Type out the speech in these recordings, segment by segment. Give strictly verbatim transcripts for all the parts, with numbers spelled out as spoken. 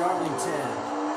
Darlington.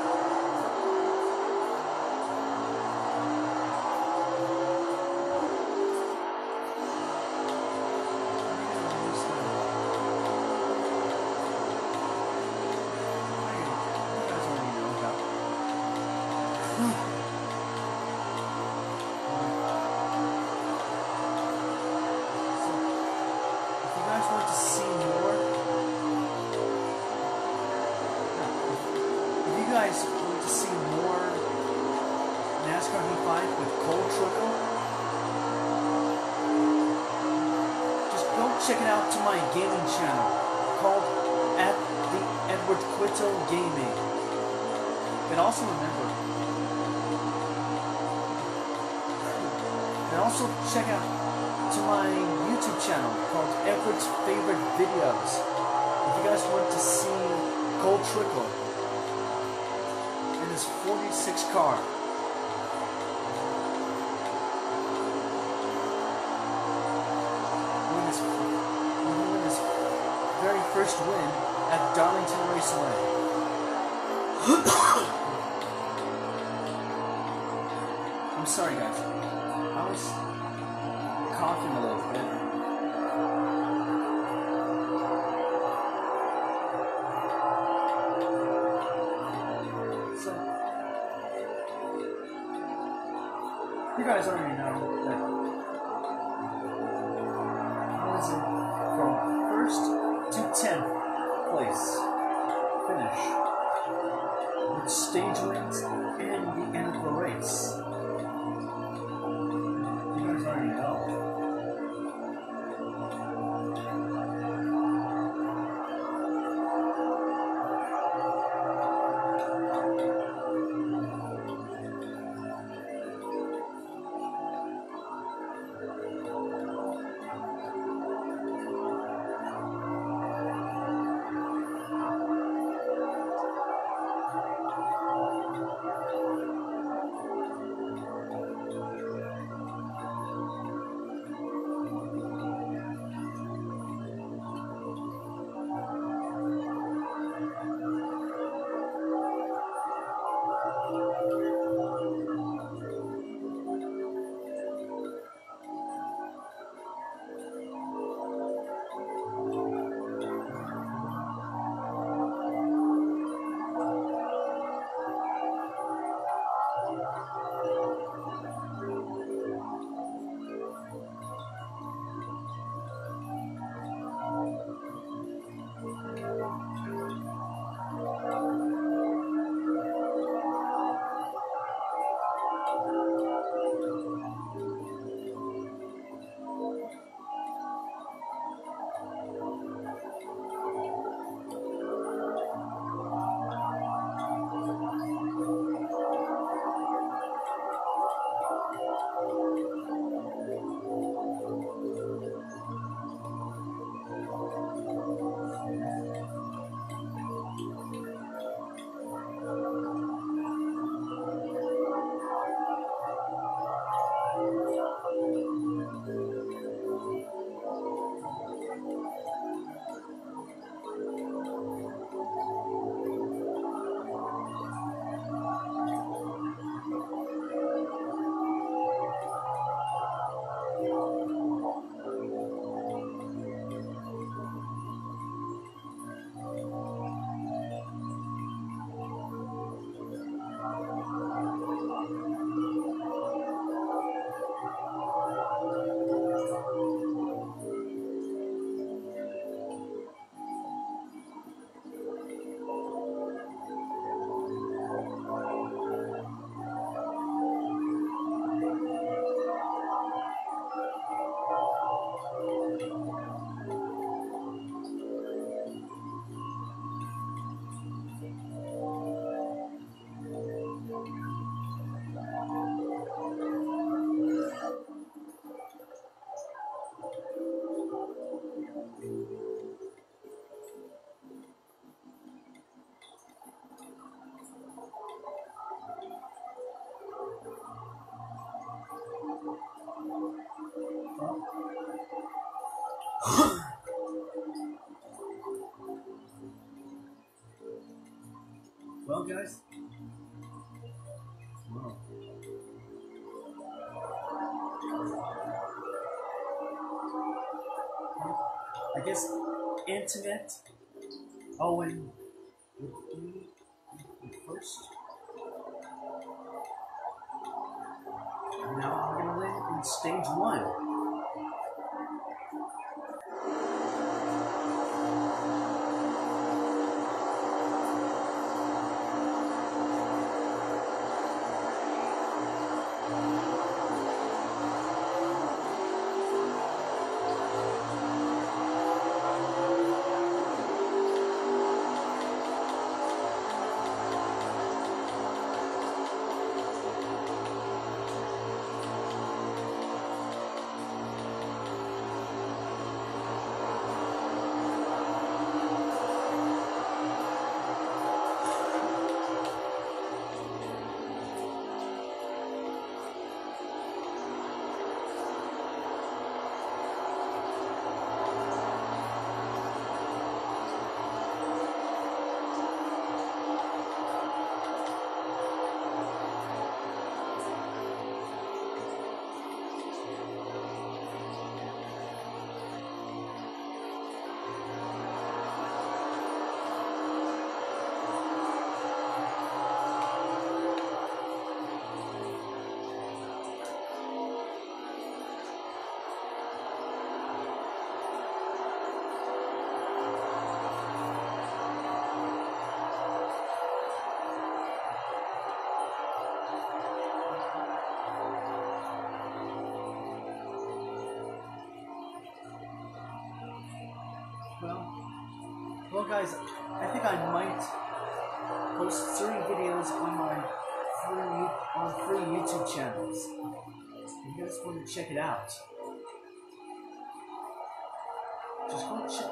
Guys want to see more Nascar Heat five with Cole Trickle, just go check it out to my gaming channel called at the Edward Quito Gaming. And also remember, and also check out to my YouTube channel called Edward's Favorite Videos. If you guys want to see Cole Trickle his forty-six car. Win his, win his very first win at Darlington Raceway. I'm sorry guys, I was coughing a little bit. You guys already know that I was in from first to tenth place finish with stage wins and the end of the race. You guys already know. Well, guys. Wow. I guess Internet Owen would be first. Now I'm gonna win in stage one. Well, well, guys, I think I might post three videos on my free on free YouTube channels. If you guys want to check it out, just go check.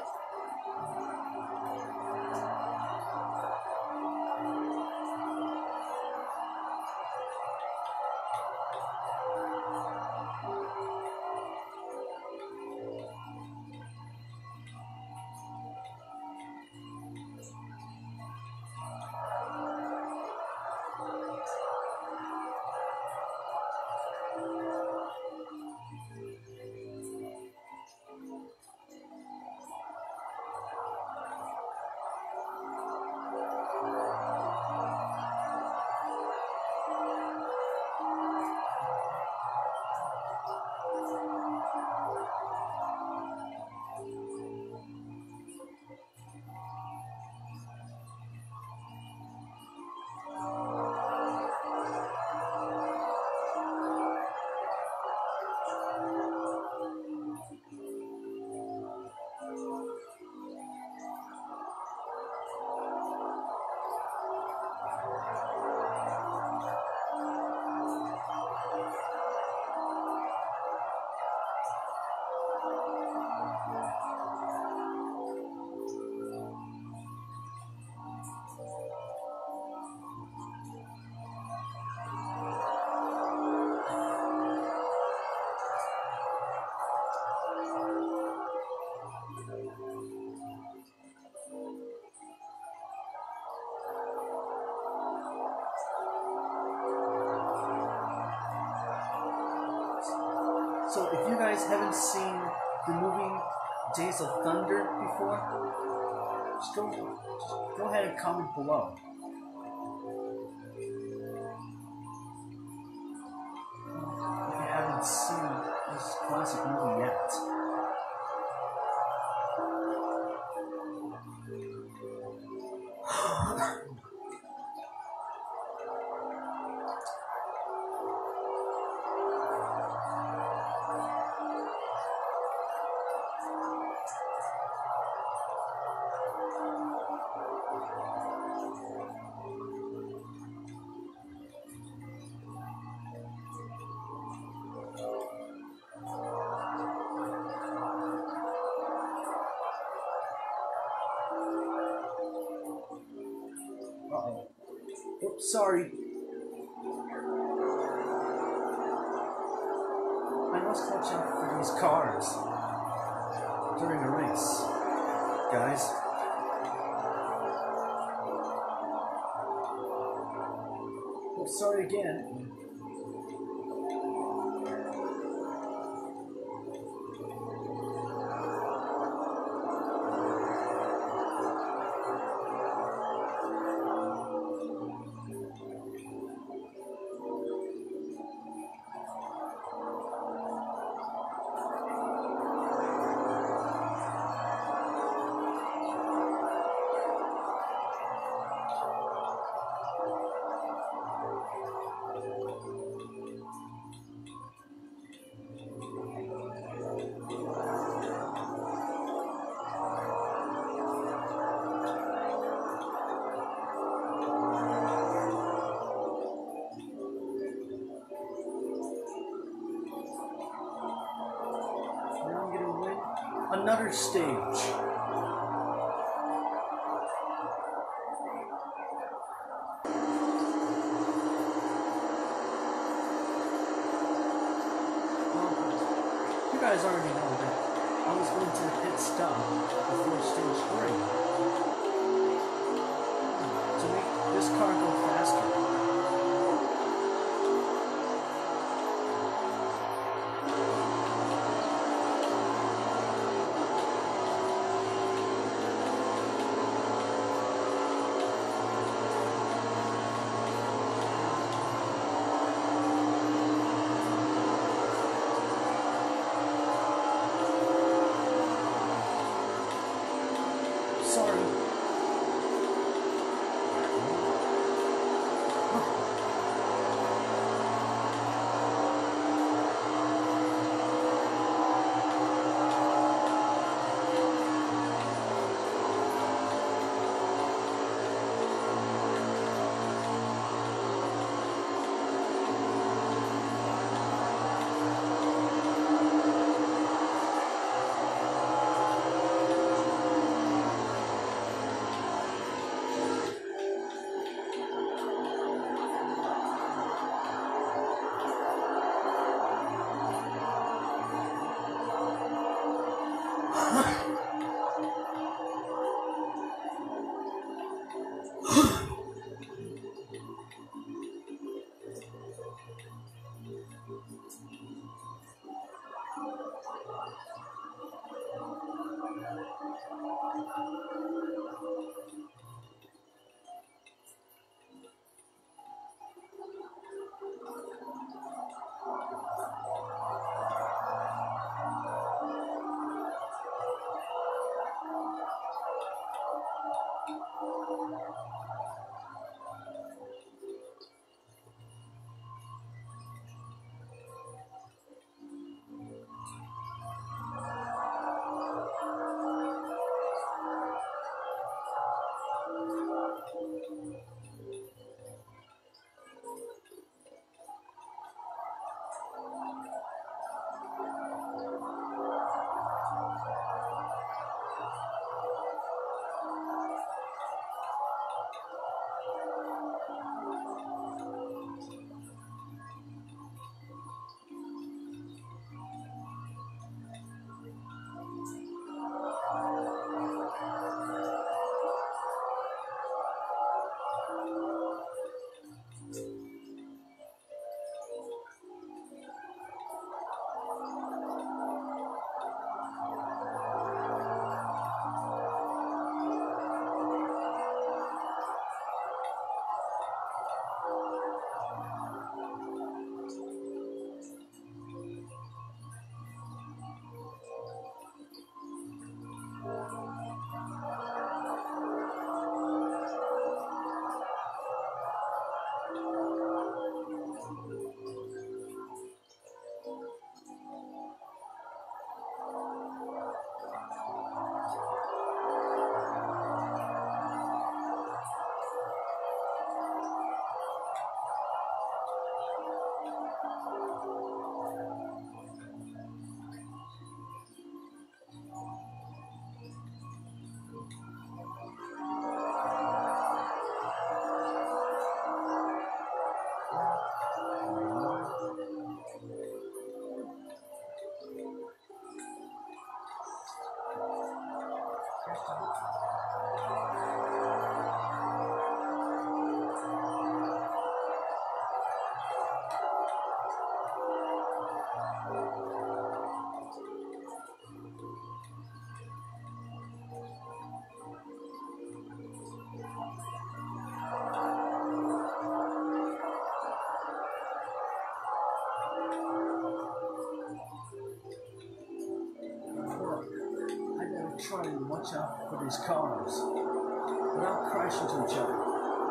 So if you guys haven't seen the movie Days of Thunder before, just go, just go ahead and comment below. If you haven't seen this classic movie yet. Uh-oh. Oops, sorry. I must watch out for these cars during a race, guys. Sorry again. Another stage. You guys already know that I was going to the pit stop before stage three to make this car go faster. Sorry. watch out for these cars without crashing into each other.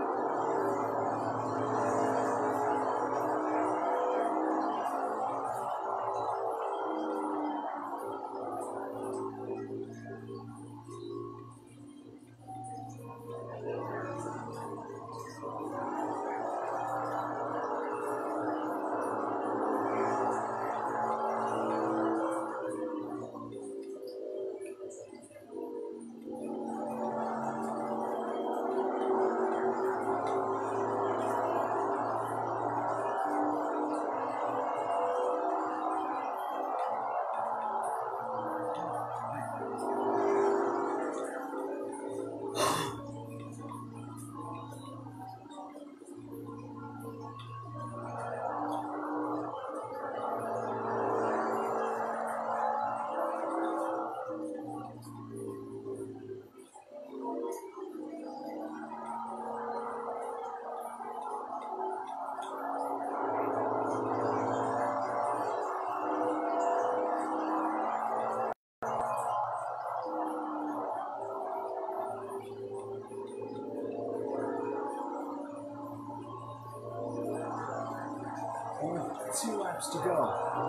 Two laps to go.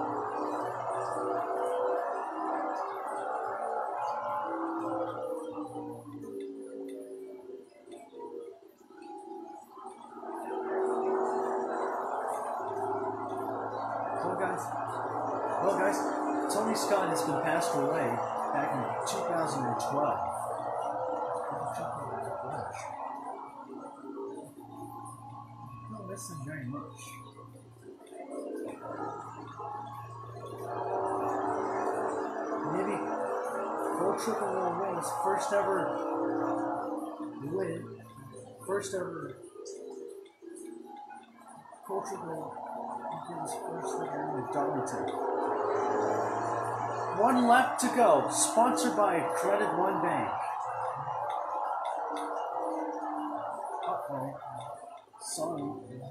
Well, guys, well, guys, Tony Scott has been passed away back in two thousand twelve. No, that's not very much. Maybe Cole Trickle will win his first ever win. First ever Cole Trickle will get his first ever win at Darlington. One lap to go. Sponsored by Credit One Bank. Uh-oh. Sorry.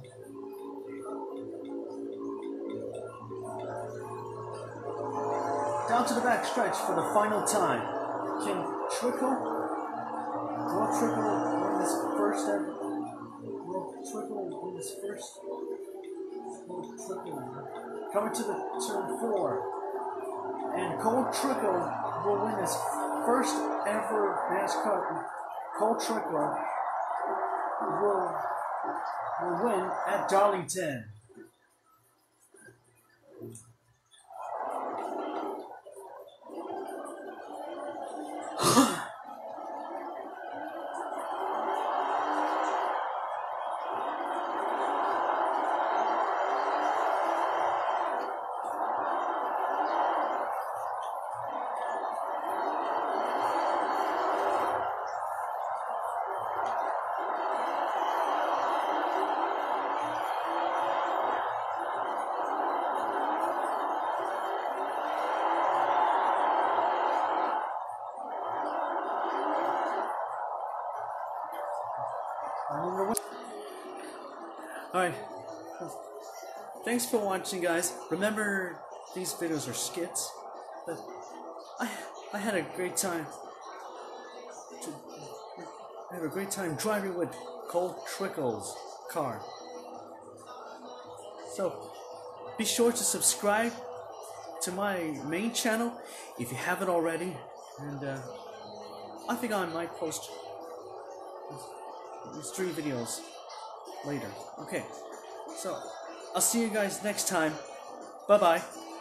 Down to the back stretch for the final time. Can Trickle, will Trickle win his first ever? Will Trickle win his first? Will Trickle coming to the turn four, and Cole Trickle will win his first ever NASCAR. Cole Trickle will will win at Darlington. Alright, thanks for watching, guys. Remember, these videos are skits, but I, I had a great time. To, I had a great time driving with Cole Trickle's car. So, be sure to subscribe to my main channel if you haven't already, and uh, I think I might post these three videos later. Okay, so I'll see you guys next time. Bye bye.